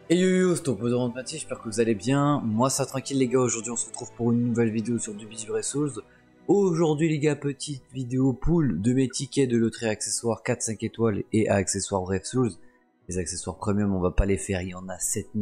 Et yo yo, c'est ton pote de Rentmati, j'espère que vous allez bien. Moi ça tranquille les gars, aujourd'hui on se retrouve pour une nouvelle vidéo sur du Visual Souls. Aujourd'hui les gars, petite vidéo pool de mes tickets de loterie accessoires 4-5 étoiles et à accessoires Bref Souls. Les accessoires premium on va pas les faire, il y en a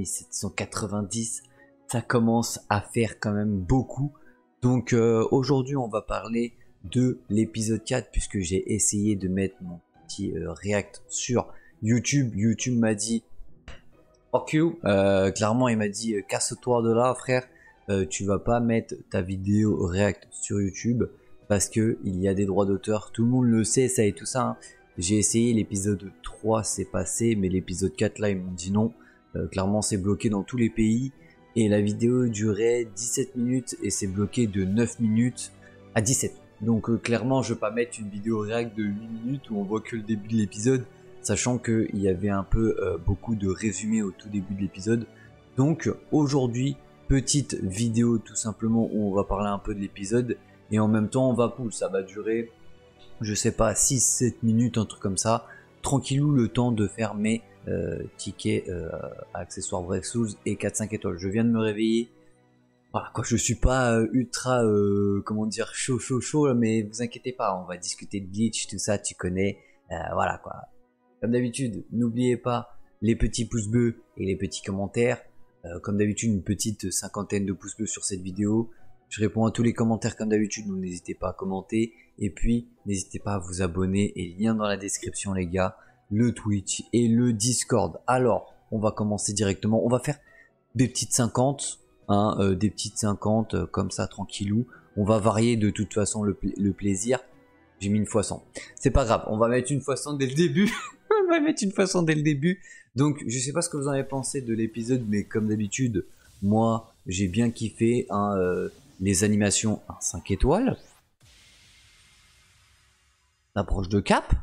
7790. Ça commence à faire quand même beaucoup. Donc aujourd'hui on va parler de l'épisode 4 puisque j'ai essayé de mettre mon petit react sur YouTube. YouTube m'a dit fuck you, clairement il m'a dit casse-toi de là frère, tu vas pas mettre ta vidéo react sur YouTube parce que il y a des droits d'auteur, tout le monde le sait ça et tout ça hein. J'ai essayé l'épisode 3 c'est passé, mais l'épisode 4 là ils m'ont dit non, clairement c'est bloqué dans tous les pays et la vidéo durait 17 minutes et c'est bloqué de 9 minutes à 17. Donc clairement je vais pas mettre une vidéo react de 8 minutes où on voit que le début de l'épisode, sachant qu'il y avait un peu beaucoup de résumés au tout début de l'épisode. Donc aujourd'hui, petite vidéo tout simplement où on va parler un peu de l'épisode et en même temps on va pool, ça va durer je sais pas 6-7 minutes, un truc comme ça, tranquillou le temps de faire mes tickets accessoires Bref Souls et 4-5 étoiles. Je viens de me réveiller. Voilà quoi, je suis pas ultra comment dire chaud là, mais vous inquiétez pas, on va discuter de Bleach, tout ça, tu connais, voilà quoi. Comme d'habitude, n'oubliez pas les petits pouces bleus et les petits commentaires. Comme d'habitude, une petite cinquantaine de pouces bleus sur cette vidéo. Je réponds à tous les commentaires comme d'habitude, donc n'hésitez pas à commenter. Et puis, n'hésitez pas à vous abonner et lien dans la description les gars, le Twitch et le Discord. Alors, on va commencer directement. On va faire des petites 50, hein, des petites 50 comme ça, tranquillou. On va varier de toute façon le plaisir. J'ai mis une fois 100. C'est pas grave, on va mettre une fois 100 dès le début. On va mettre une fois 100 dès le début. Donc, je sais pas ce que vous en avez pensé de l'épisode, mais comme d'habitude, moi, j'ai bien kiffé hein, les animations 5 étoiles. L'approche de cap.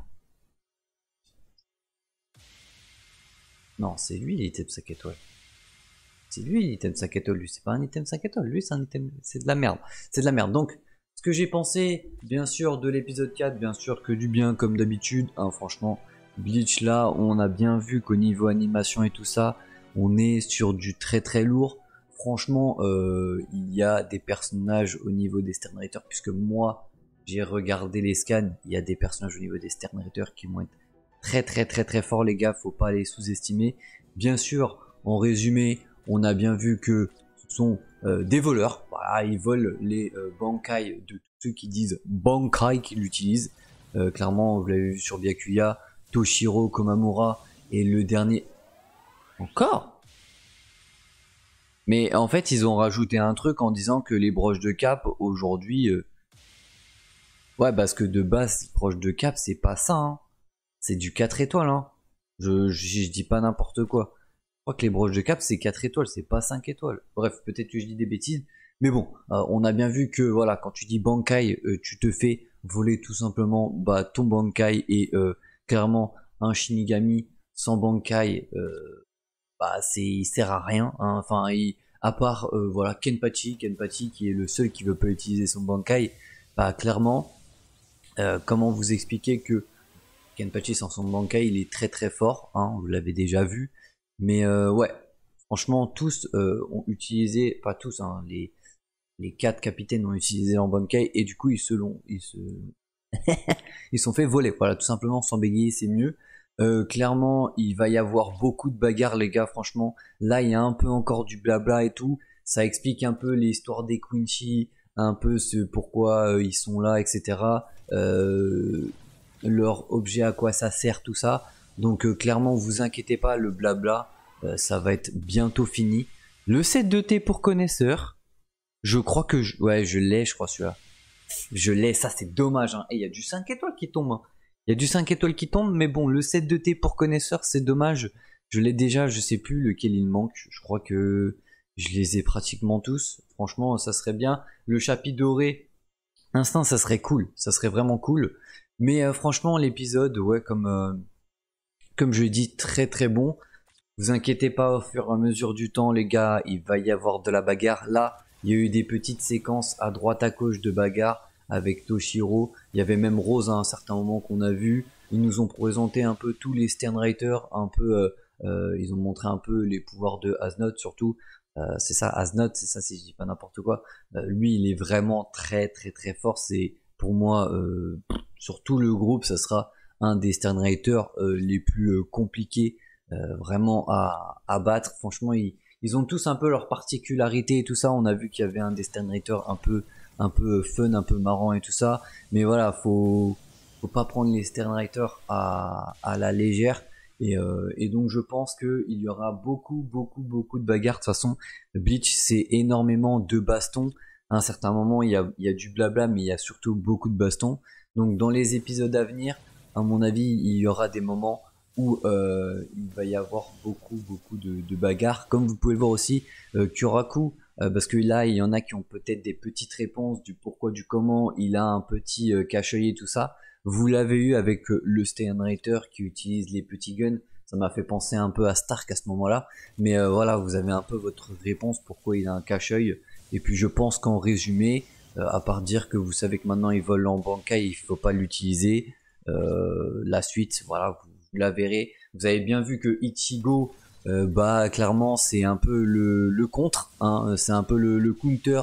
Non, c'est lui l'item 5 étoiles. C'est lui l'item 5 étoiles, lui, c'est pas un item 5 étoiles, lui c'est un item, c'est de la merde. C'est de la merde. Donc, ce que j'ai pensé, bien sûr, de l'épisode 4, bien sûr que du bien comme d'habitude, hein, franchement, Bleach là, on a bien vu qu'au niveau animation et tout ça, on est sur du très très lourd. Franchement, il y a des personnages au niveau des Stern Writers, puisque moi, j'ai regardé les scans, il y a des personnages au niveau des Stern Writers qui vont être très forts les gars, faut pas les sous-estimer. Bien sûr, en résumé, on a bien vu que ce sont des voleurs, voilà, ils volent les bankai de tous ceux qui disent bankai qu'ils l'utilisent. Clairement, vous l'avez vu sur Byakuya, Toshiro, Komamura et le dernier encore. Mais en fait, ils ont rajouté un truc en disant que les broches de cap aujourd'hui, ouais, parce que de base, les broches de cap, c'est pas ça, hein. C'est du 4 étoiles, hein. Je dis pas n'importe quoi. Je crois que les broches de cap c'est 4 étoiles, c'est pas 5 étoiles. Bref, peut-être que je dis des bêtises. Mais bon, on a bien vu que voilà, quand tu dis bankai, tu te fais voler tout simplement bah, ton bankai et clairement un Shinigami sans bankai, bah il sert à rien. Hein. Enfin, à part voilà Kenpachi qui est le seul qui veut pas utiliser son bankai, bah clairement, comment vous expliquer que Kenpachi sans son bankai il est très fort, hein, vous l'avez déjà vu. Mais ouais, franchement tous ont utilisé, pas tous, hein, les 4 capitaines ont utilisé leur bankai et du coup ils sont fait voler. Voilà, tout simplement sans bégayer c'est mieux. Clairement il va y avoir beaucoup de bagarres les gars, franchement. Là il y a un peu encore du blabla et tout. Ça explique un peu l'histoire des Quincy, un peu ce pourquoi ils sont là, etc. Leur objet, à quoi ça sert, tout ça. Donc clairement, vous inquiétez pas, le blabla, ça va être bientôt fini. Le set de thé pour connaisseurs, je crois que ouais, je l'ai, je crois celui-là. Je l'ai, ça c'est dommage. Hein. Et il y a du 5 étoiles qui tombe. Hein. Il y a du 5 étoiles qui tombe, mais bon, le set de thé pour connaisseurs, c'est dommage. Je l'ai déjà, je sais plus lequel il manque. Je crois que je les ai pratiquement tous. Franchement, ça serait bien. Le chapitre doré, instinct, ça serait cool. Ça serait vraiment cool. Mais franchement, l'épisode, ouais, comme je l'ai dit, très bon. Vous inquiétez pas, au fur et à mesure du temps, les gars, il va y avoir de la bagarre. Là, il y a eu des petites séquences à droite à gauche de bagarre avec Toshiro. Il y avait même Rose à un certain moment qu'on a vu. Ils nous ont présenté un peu tous les Stern Writers, un peu Ils ont montré un peu les pouvoirs de Asnod surtout. C'est ça, Asnod, c'est ça si je dis pas n'importe quoi. Lui, il est vraiment très très très fort. C'est pour moi, sur tout le groupe, ça sera un des Sternreiter les plus compliqués vraiment à battre. Franchement, ils ont tous un peu leurs particularités et tout ça. On a vu qu'il y avait un des Sternreiter un peu fun, un peu marrant et tout ça. Mais voilà, faut pas prendre les Sternreiter à la légère. Et donc je pense qu'il y aura beaucoup de bagarres. De toute façon, Bleach c'est énormément de bastons. À un certain moment il y a du blabla, mais il y a surtout beaucoup de bastons. Donc dans les épisodes à venir, à mon avis, il y aura des moments où il va y avoir beaucoup de bagarres. Comme vous pouvez le voir aussi, Kuraku, parce que là il y en a qui ont peut-être des petites réponses du pourquoi, du comment. Il a un petit cache-œil et tout ça. Vous l'avez eu avec le Sternreiter qui utilise les petits guns. Ça m'a fait penser un peu à Stark à ce moment-là. Mais voilà, vous avez un peu votre réponse pourquoi il a un cache-œil. Et puis je pense qu'en résumé, à part dire que vous savez que maintenant il vole en bankai, il faut pas l'utiliser. La suite, voilà, vous la verrez. Vous avez bien vu que Ichigo, bah clairement c'est un peu le contre, hein, c'est un peu le counter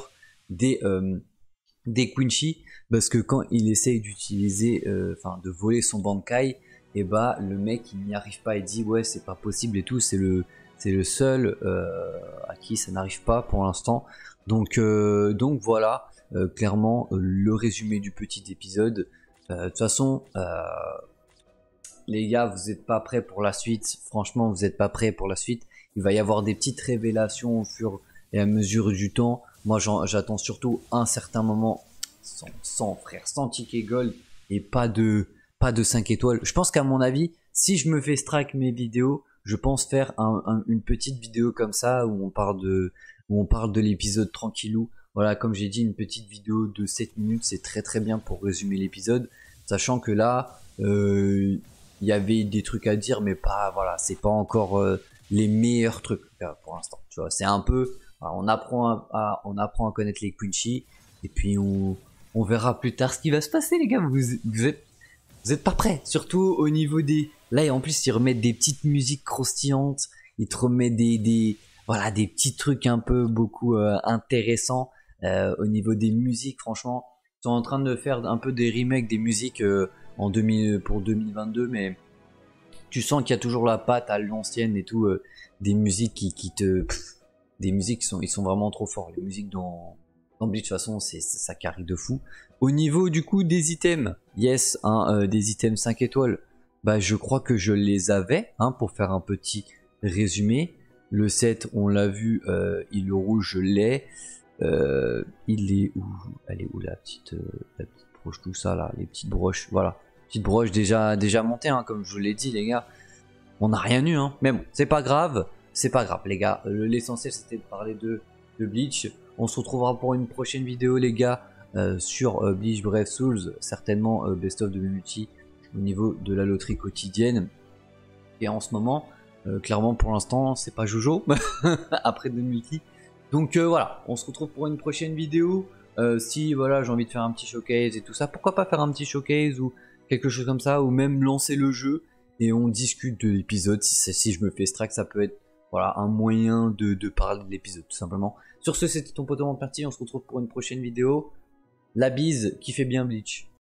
des Quincy, parce que quand il essaye d'utiliser, enfin de voler son bankai, et bah le mec il n'y arrive pas, il dit ouais c'est pas possible et tout, c'est le seul à qui ça n'arrive pas pour l'instant. Donc voilà, clairement le résumé du petit épisode. De toute façon, les gars, vous n'êtes pas prêts pour la suite. Franchement, vous n'êtes pas prêts pour la suite. Il va y avoir des petites révélations au fur et à mesure du temps. Moi, j'attends surtout un certain moment sans frère, sans ticket gold et pas de 5 étoiles. Je pense qu'à mon avis, si je me fais strike mes vidéos, je pense faire une petite vidéo comme ça où on parle de l'épisode tranquillou. Voilà, comme j'ai dit, une petite vidéo de 7 minutes, c'est très très bien pour résumer l'épisode. Sachant que là, il y avait des trucs à dire, mais pas, voilà, c'est pas encore les meilleurs trucs pour l'instant. Tu vois, c'est un peu, voilà, on apprend à connaître les Quincy, et puis on verra plus tard ce qui va se passer, les gars. Vous êtes pas prêts, surtout au niveau des, là, et en plus ils remettent des petites musiques croustillantes, ils te remettent voilà, des petits trucs un peu beaucoup intéressants au niveau des musiques. Franchement, ils sont en train de faire un peu des remakes des musiques pour 2022, mais tu sens qu'il y a toujours la patte à l'ancienne et tout, des musiques des musiques ils sont vraiment trop forts. Les musiques dans Bleach, de toute façon, ça carry de fou. Au niveau du coup des items, yes, hein, des items 5 étoiles, bah je crois que je les avais, hein, pour faire un petit résumé. Le 7, on l'a vu, il le rouge, je l'ai. Il est où? Elle est où la petite broche, tout ça là, les petites broches, voilà. Petite broche déjà montée, hein, comme je vous l'ai dit, les gars. On n'a rien eu, hein. Mais bon, c'est pas grave, les gars. L'essentiel c'était de parler de Bleach. On se retrouvera pour une prochaine vidéo, les gars, sur Bleach Brave Souls, certainement Best of de Multi au niveau de la loterie quotidienne. Et en ce moment, clairement pour l'instant, c'est pas Jojo après de Multi. Donc voilà, on se retrouve pour une prochaine vidéo. Si voilà, j'ai envie de faire un petit showcase et tout ça, pourquoi pas faire un petit showcase ou quelque chose comme ça, ou même lancer le jeu et on discute de l'épisode. Si je me fais strike, ça peut être voilà un moyen de parler de l'épisode tout simplement. Sur ce, c'était ton pote Parti, on se retrouve pour une prochaine vidéo. La bise qui fait bien Bleach.